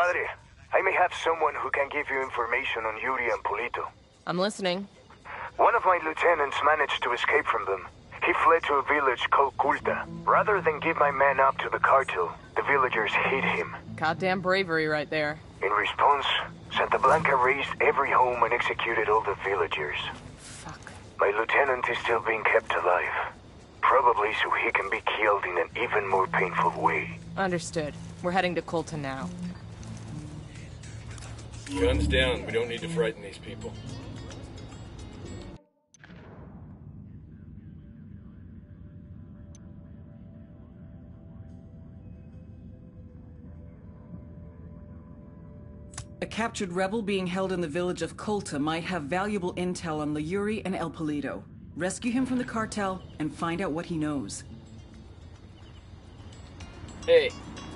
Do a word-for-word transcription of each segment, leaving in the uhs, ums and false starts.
Padre, I may have someone who can give you information on Yuri and Polito. I'm listening. One of my lieutenants managed to escape from them. He fled to a village called Culta. Rather than give my men up to the cartel, the villagers hid him. Goddamn bravery right there. In response, Santa Blanca razed every home and executed all the villagers. Fuck. My lieutenant is still being kept alive. Probably so he can be killed in an even more painful way. Understood. We're heading to Colton now. Guns down. We don't need to frighten these people. A captured rebel being held in the village of Colta might have valuable intel on Yuri and El Polito. Rescue him from the cartel and find out what he knows. Hey.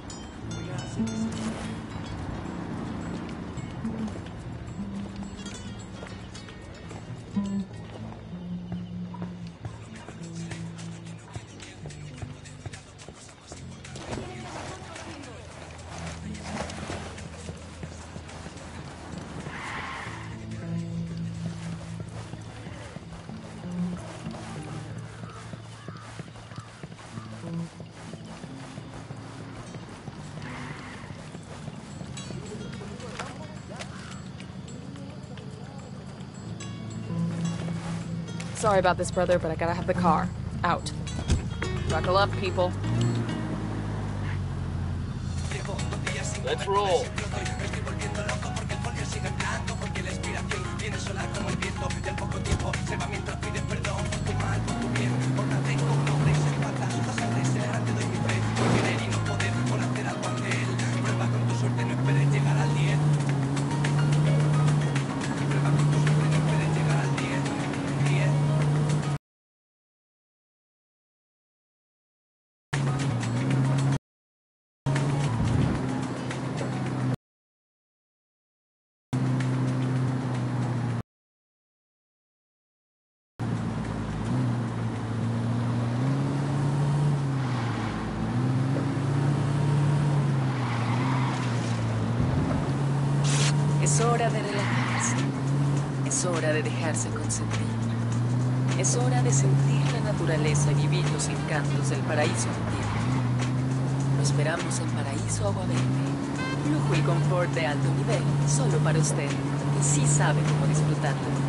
Sorry about this, brother, but I gotta have the car. Out. Buckle up, people. Let's roll. Es hora de relajarse. Es hora de dejarse consentir. Es hora de sentir la naturaleza y vivir los encantos del paraíso antiguo. Lo esperamos en Paraíso Agua Verde. Lujo y confort de alto nivel, solo para usted, que sí sabe cómo disfrutarlo.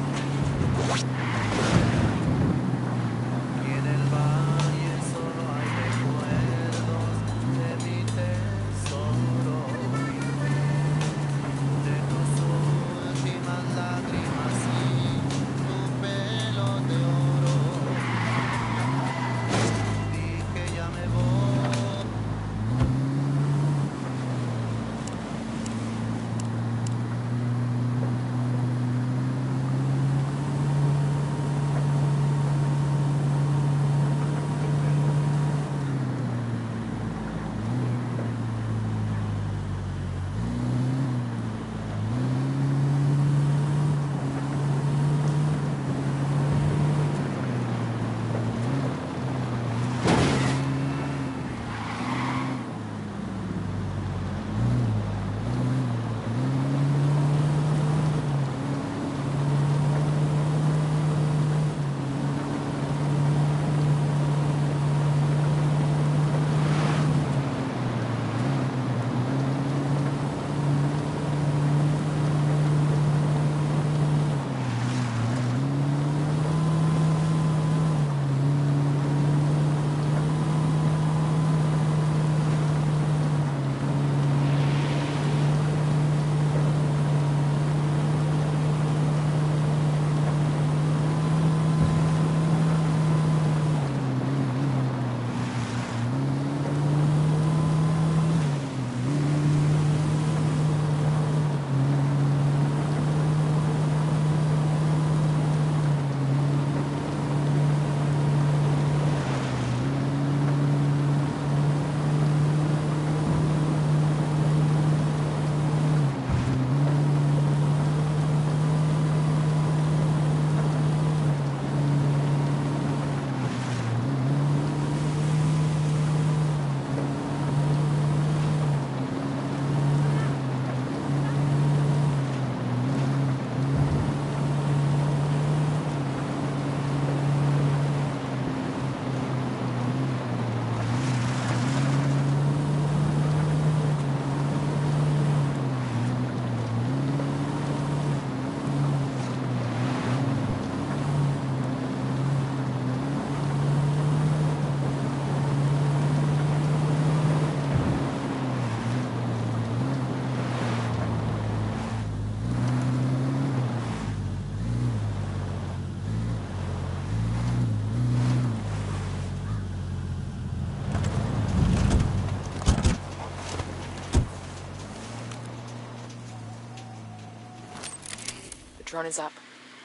Drone is up.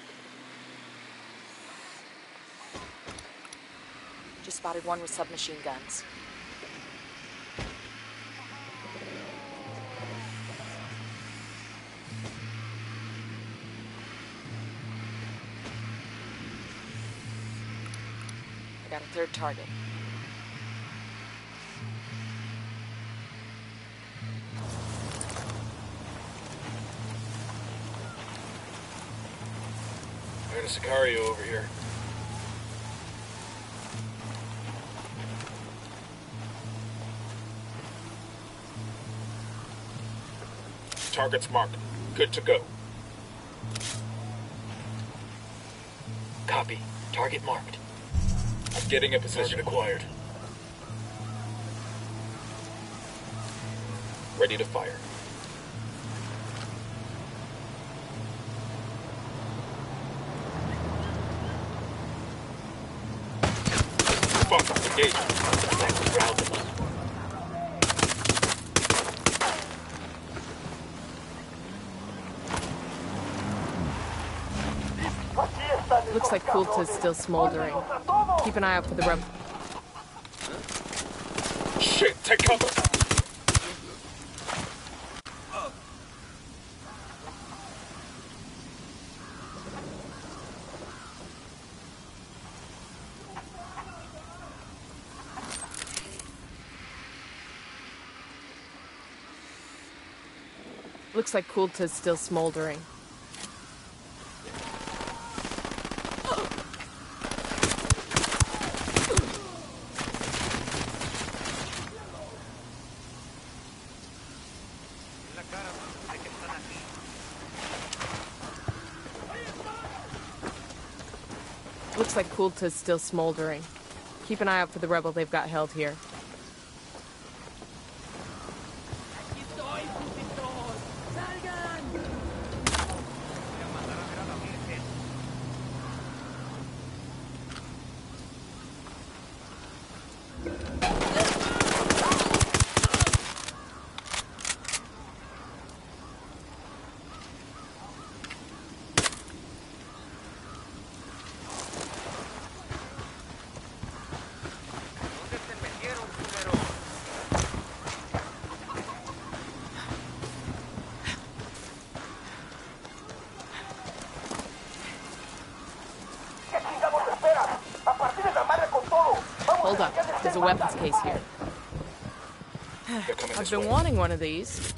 Just spotted one with submachine guns. I got a third target. I got a Sicario over here. Target's marked. Good to go. Copy. Target marked. I'm getting a position acquired. Ready to fire. Fuck, engage. Exactly, round them up. Looks like Kulta's still smoldering. Keep an eye out for the rebel. Shit, take cover! Looks like Kulta's still smoldering. Looks like Kulta's still smoldering. Keep an eye out for the rebel they've got held here. Hold up, there's a weapons case here. I've been wanting one of these.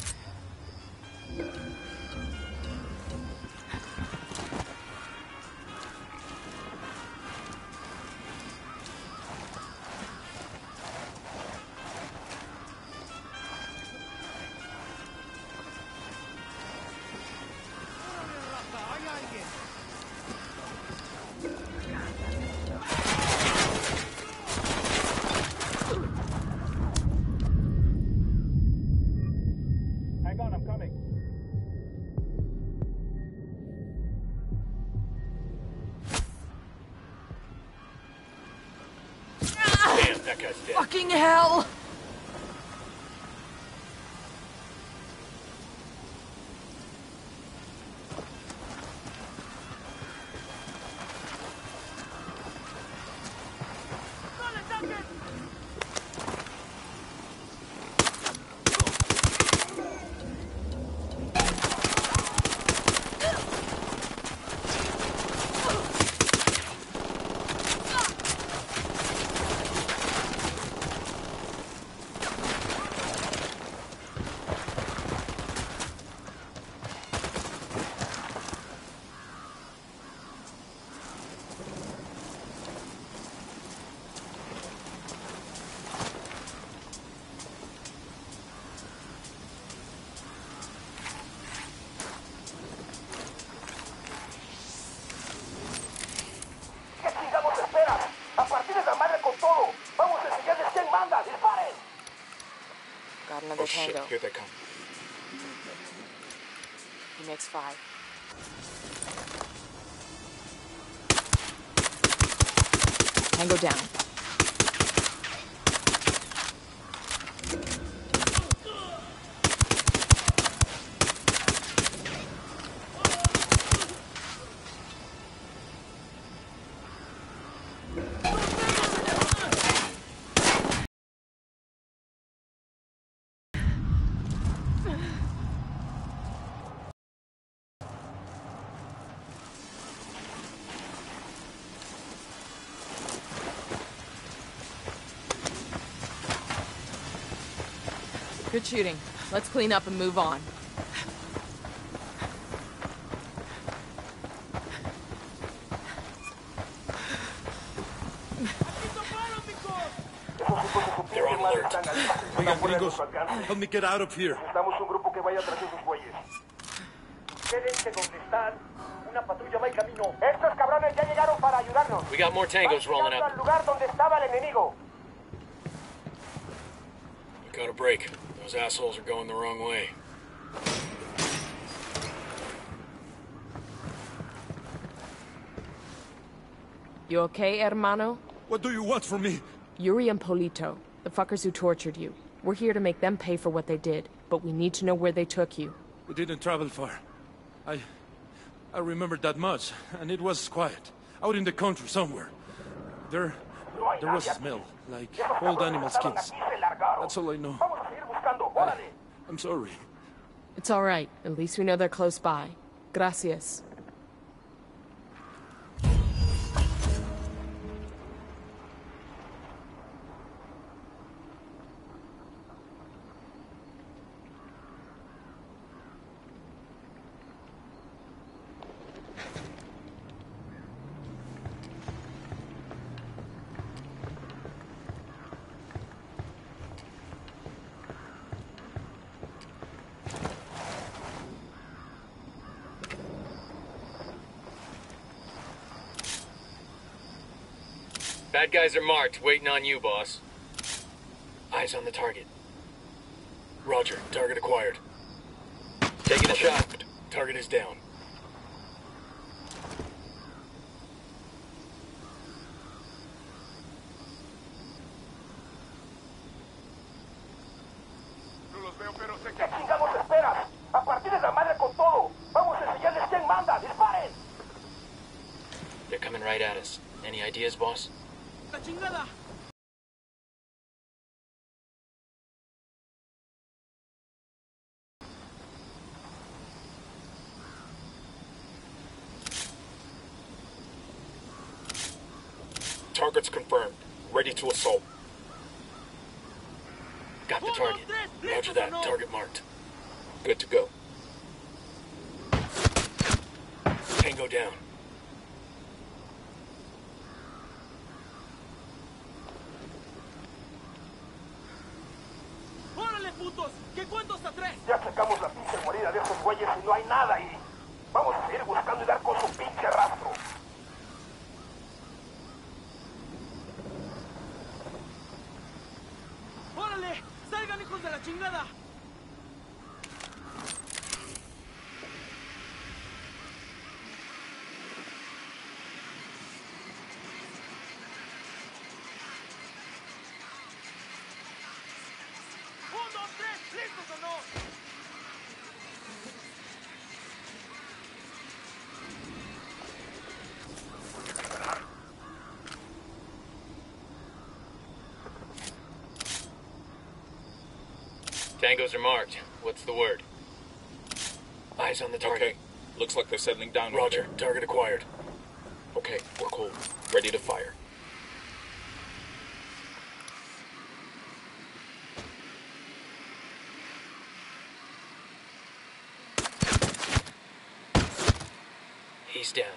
That guy's dead. Fucking hell! Got another Oh shit, tango. here they come. He makes five. Tango down. Good shooting. Let's clean up and move on. They're on alert. Oigan, gringos, help me get out of here. Necesitamos un grupo que vaya tras esos güeyes. Quédense donde están. Una patrulla va en camino. Estos cabrones ya llegaron para ayudarnos. We got more tangos rolling Van llegando up. al lugar donde estaba el enemigo. We got a break. Those assholes are going the wrong way. You okay, hermano? What do you want from me? Yuri and Polito, the fuckers who tortured you. We're here to make them pay for what they did, but we need to know where they took you. We didn't travel far. I... I remembered that much, and it was quiet. Out in the country somewhere. There... There was a smell, like old animal skins. That's all I know. Vamos a seguir buscando. Órale. I'm sorry. It's all right. At least we know they're close by. Gracias. Bad guys are marked, waiting on you, boss. Eyes on the target. Roger. Target acquired. Taking a shot. Target is down. ¿Qué chingados esperas? A partir de la madre con todo. Vamos a enseñarles quién manda. ¡Disparen! They're coming right at us. Any ideas, boss? ¡La chingada! Target's confirmed. Ready to assault. Got the target. Roger that. Target marked. Good to go. Tango down. ¡Órale, putos! ¿Qué cuento hasta tres? Ya sacamos la pinche guarida de esos güeyes y no hay nada ahí. Vamos a seguir buscando y dar con su pinche rastro. ¡Órale! ¡Salgan, hijos de la chingada! ¡Un, dos, tres! ¿Listos o no? Tangos are marked. What's the word? Eyes on the target. Okay. Looks like they're settling down. Roger. Target acquired. Okay, we're cool. Ready to fire. He's down.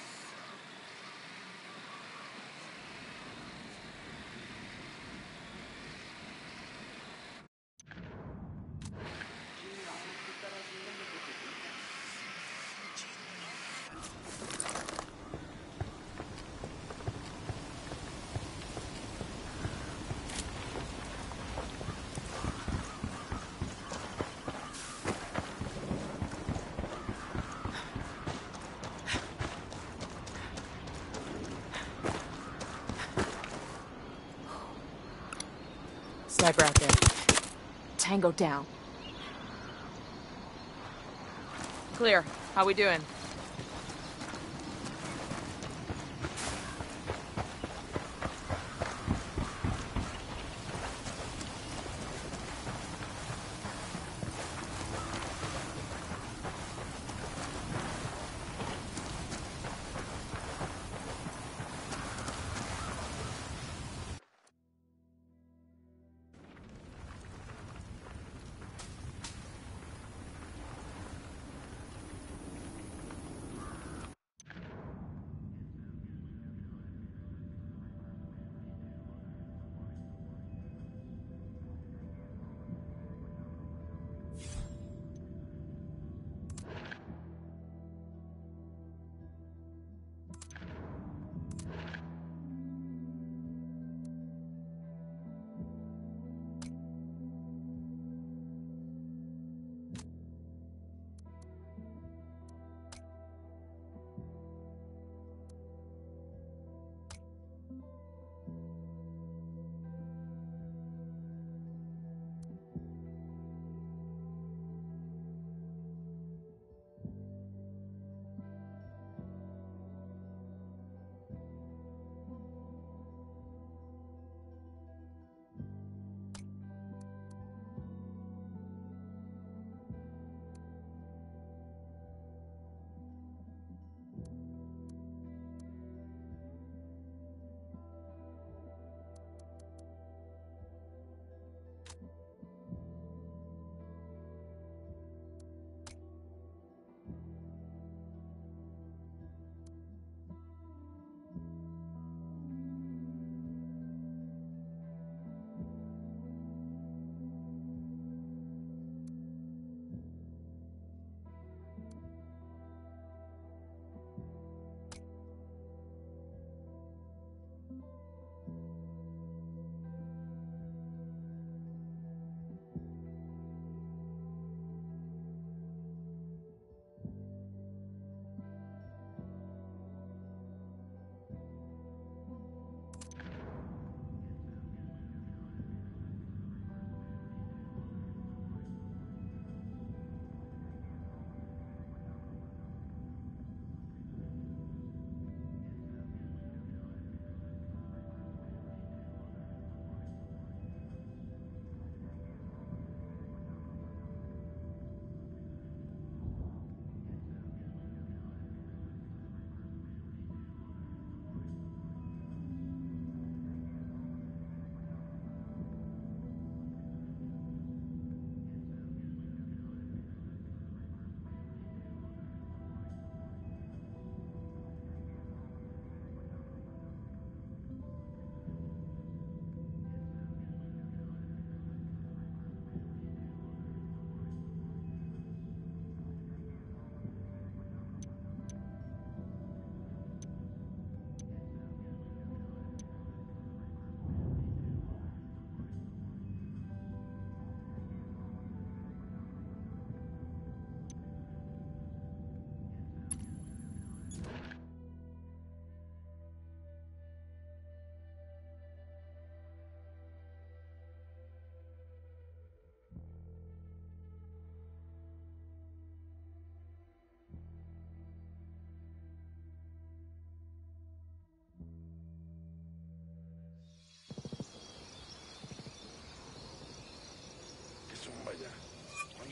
Sniper out there. Tango down. Clear. How we doing?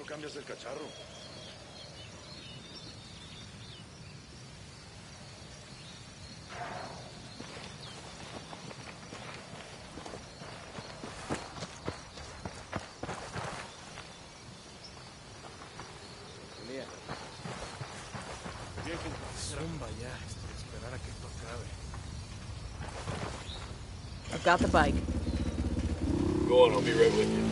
cambias el cacharro? Zumba ya, esperar a que esto acabe. I've got the bike. Go on, I'll be right with you.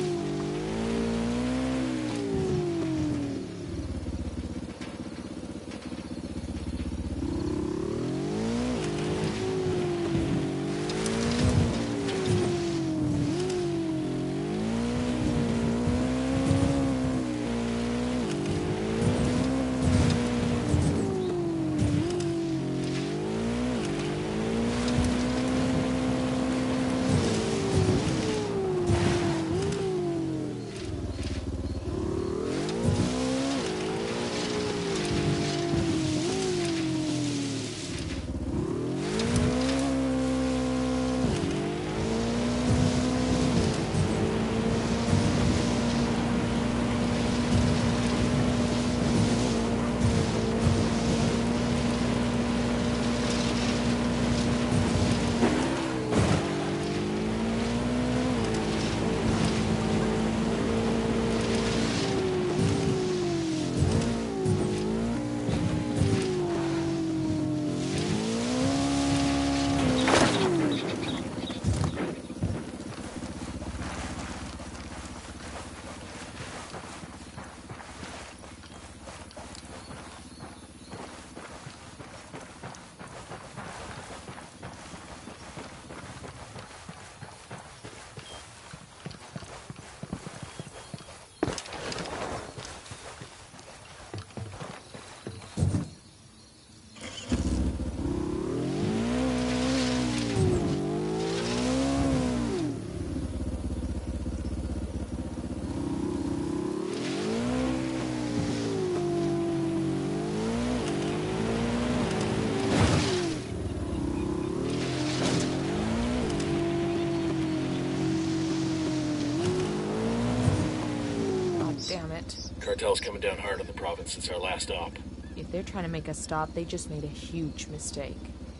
Damn it. Cartel's coming down hard on the province since our last op. If they're trying to make us stop, they just made a huge mistake.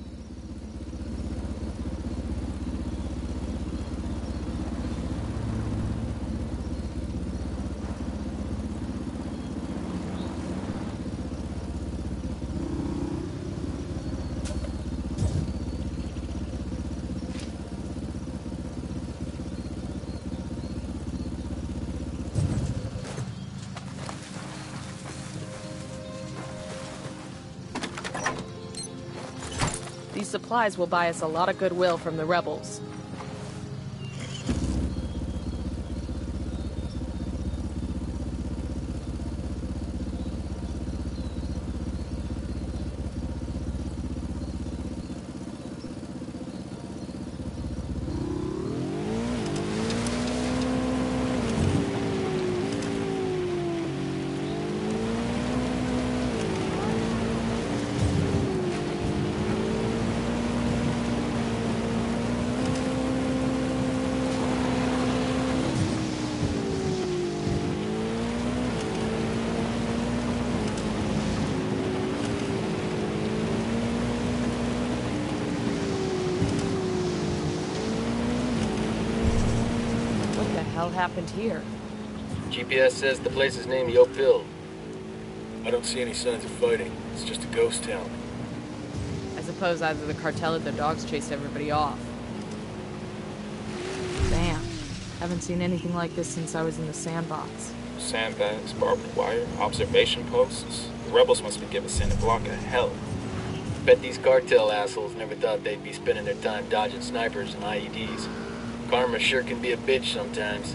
These supplies will buy us a lot of goodwill from the rebels. What the hell happened here? G P S says the place is named Yopil. I don't see any signs of fighting. It's just a ghost town. I suppose either the cartel or the dogs chased everybody off. Damn. Haven't seen anything like this since I was in the sandbox. Sandbags, barbed wire, observation posts. The rebels must be giving Santa Blanca hell. Bet these cartel assholes never thought they'd be spending their time dodging snipers and I E Ds. Karma sure can be a bitch sometimes.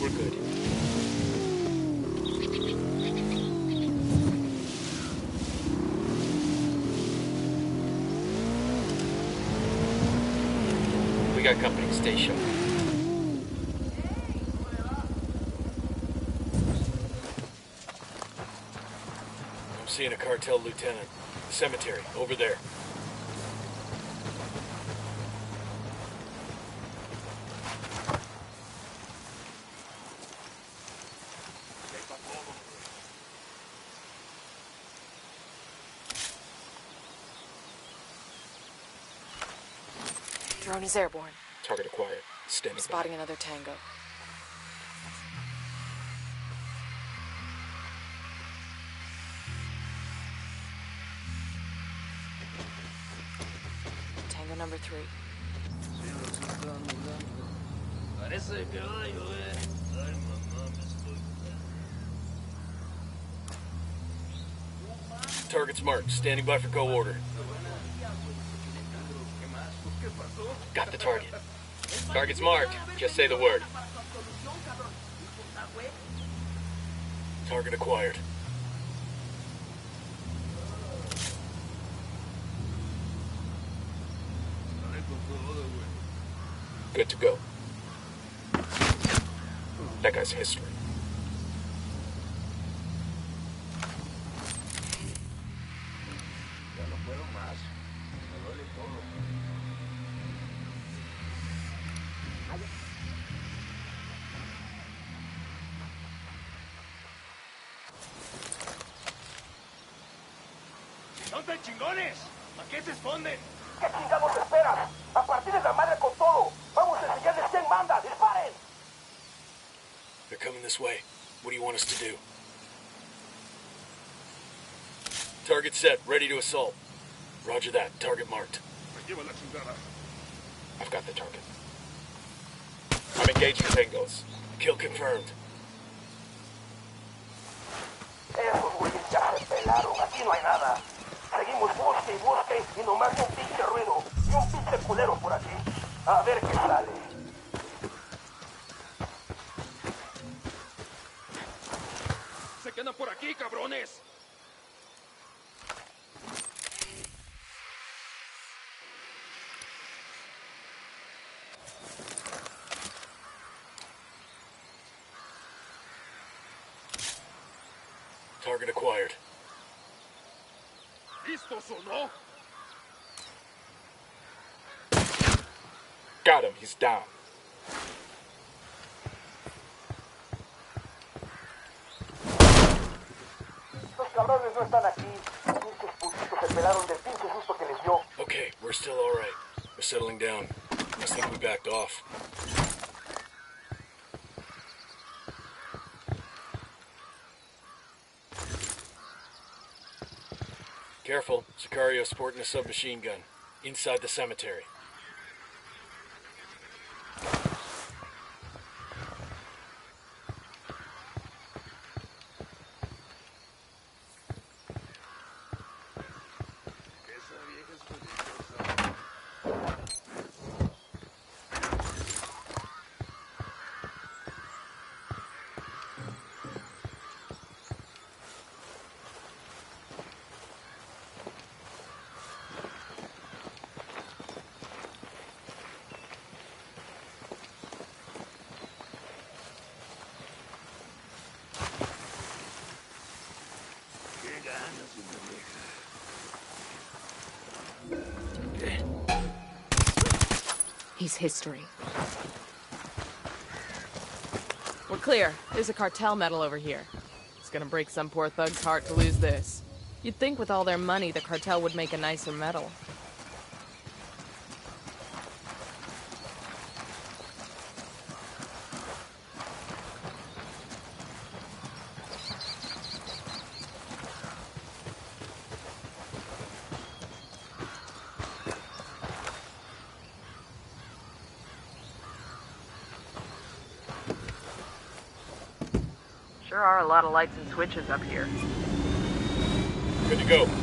we're good. We got company. Stay sharp. I'm seeing a cartel lieutenant. Cemetery, over there. Drone is airborne. Target acquired. Standing by. Spotting another tango. Tango number three. Target's marked. Standing by for go order. Got the target. Target's marked. Just say the word. Target acquired. Good to go. That guy's history. ¡Son chingones! ¿A qué se esconden? ¿Qué chingados esperas? ¡A partir de la madre con todo! ¡Vamos a enseñarles quién manda! ¡Disparen! They're coming this way. What do you want us to do? Target set. Ready to assault. Roger that. Target marked. I've got the target. I'm engaged for tangos. Kill confirmed. Esos güeyes ya se pelaron. Aquí no hay nada. Seguimos bosque y bosque y nomás un pinche ruido. Y un pinche culero por aquí. A ver qué sale. ¡Se quedan por aquí, cabrones! Target acquired. ¿Listos o no? Got him. He's down. Los cabrones no están aquí. Pinches putitos se pelaron del pinche susto que les dio. Okay, we're still all right. We're settling down. I think we backed off. Careful. Sicario sporting a submachine gun. Inside the cemetery. He's history. We're clear. There's a cartel medal over here. It's gonna break some poor thug's heart to lose this. You'd think with all their money, the cartel would make a nicer medal. Sure are a lot of lights and switches up here. Good to go.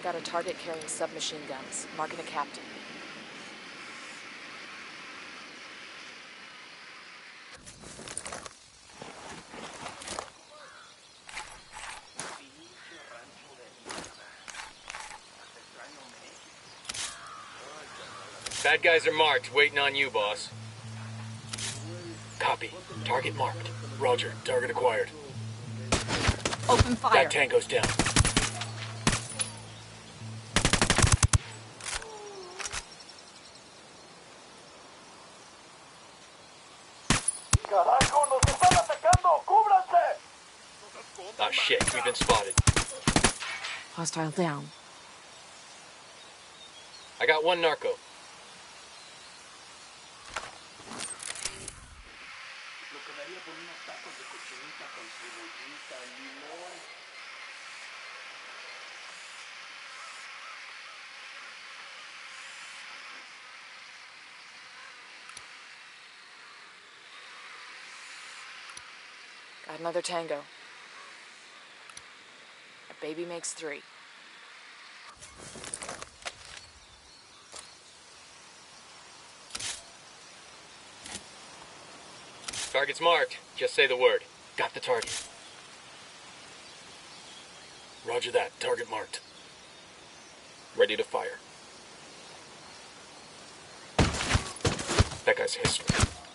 got a target carrying submachine guns. Marking a captain. Bad guys are marked, waiting on you, boss. Copy. Target marked. Roger. Target acquired. Open fire. That tango's down. ¡Carajo, nos están atacando! ¡Cúbranse! Ah, shit. We've been spotted. Hostile down. I got one narco. Got another tango. A baby makes three. Target's marked. Just say the word. Got the target. Roger that. Target marked. Ready to fire. That guy's history.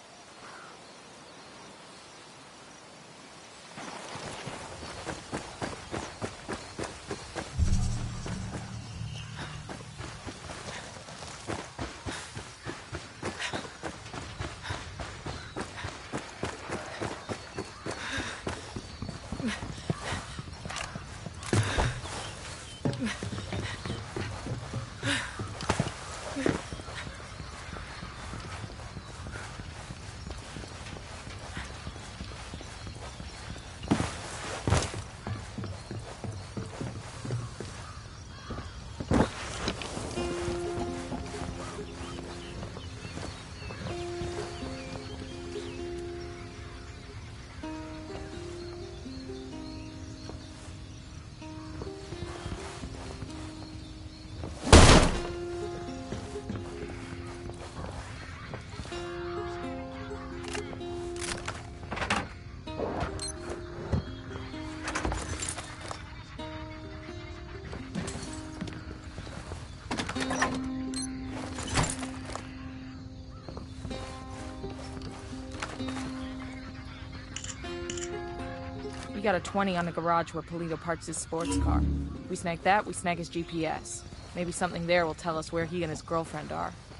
We got a twenty on the garage where Polito parks his sports car. We snag that, we snag his G P S. Maybe something there will tell us where he and his girlfriend are.